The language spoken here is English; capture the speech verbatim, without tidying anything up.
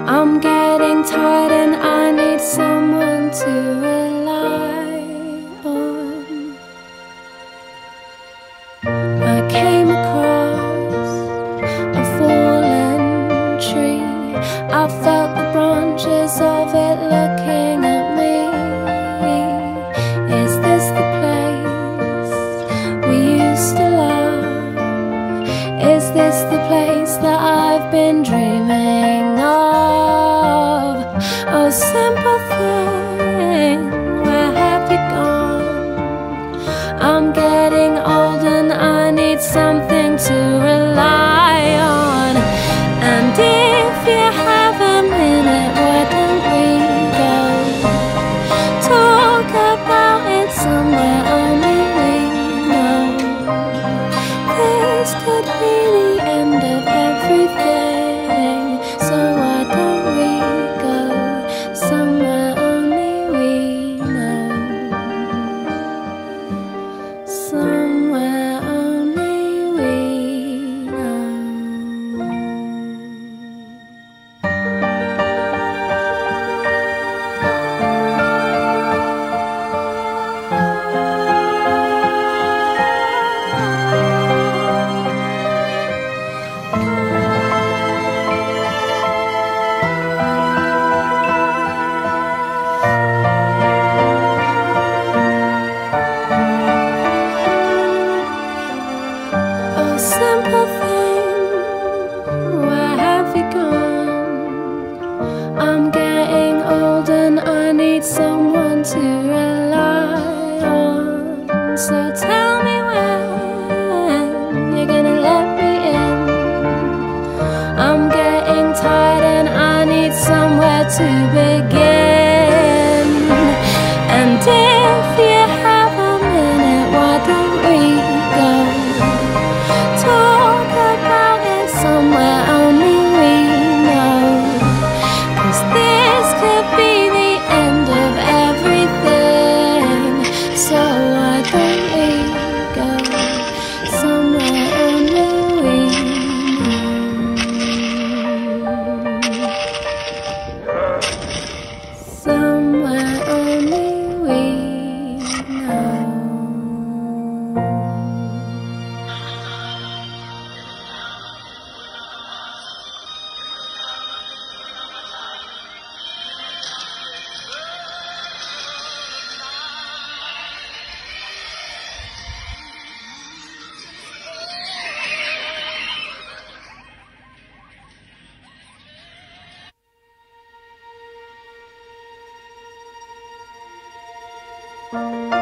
I'm getting tired and I need someone to rely on. I came across a fallen tree. I felt the branches of it looking at me. Is this the place we used to love? Is this the place that I've been dreaming of? Oh, simple thing, where have you gone? I'm getting old and I need something to rely on. And if you have a minute, why don't we go talk about it somewhere only we know? This could be the end of everything, so why don't we go somewhere only we know? Somewhere only we know. Oh, simple thing, where have you gone? I'm getting old and I need someone to rely on. So tell me when you're gonna let me in. I'm getting tired and I need somewhere to begin. And if you have a minute, why don't we go talk about it somewhere only we know? 'Cause this could be the end of everything, so why don't we go somewhere only we know? Somewhere only we know. Thank you.